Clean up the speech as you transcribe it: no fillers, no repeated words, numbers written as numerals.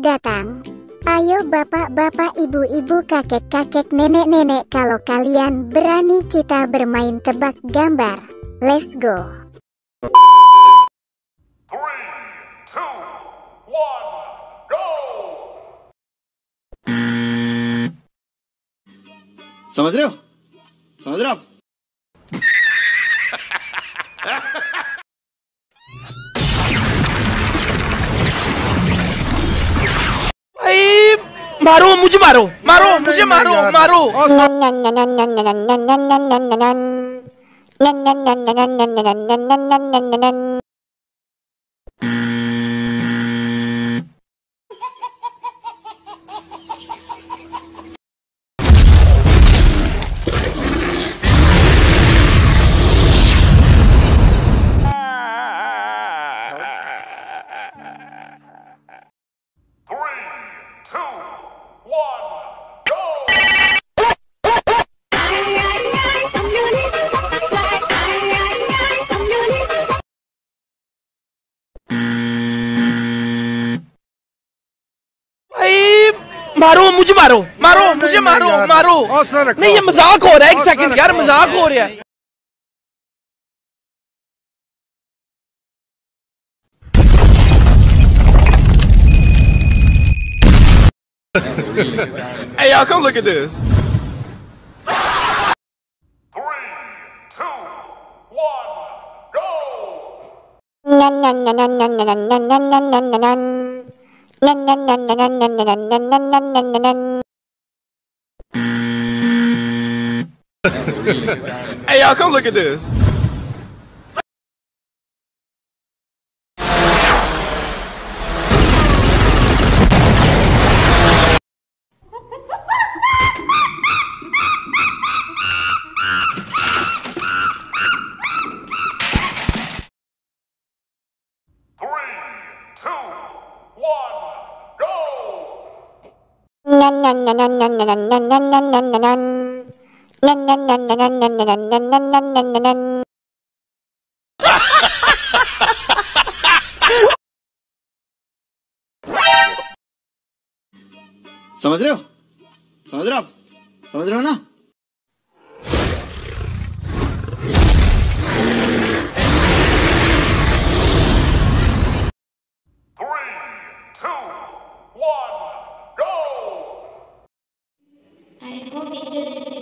datang. Ayo bapak-bapak, ibu-ibu, kakek-kakek, nenek-nenek, kalau kalian berani kita bermain tebak gambar. Let's go. 3, 2, 1, go! Смотрел? Смотрел? मारो मुझे, मारो मारो मुझे, मारो मारो। मारो मुझे, मारो मारो मुझे, मारो मारो। नहीं, ये मजाक हो रहा है। एक सेकंड यार, मजाक हो रहा है। Hey, y'all, come look at this. 3, 2, 1, go! Hey, y'all, come look at this. समझ रहे हो? समझ रहे हो आप? समझ रहे हो ना? 3, 2, 1, go! I hope it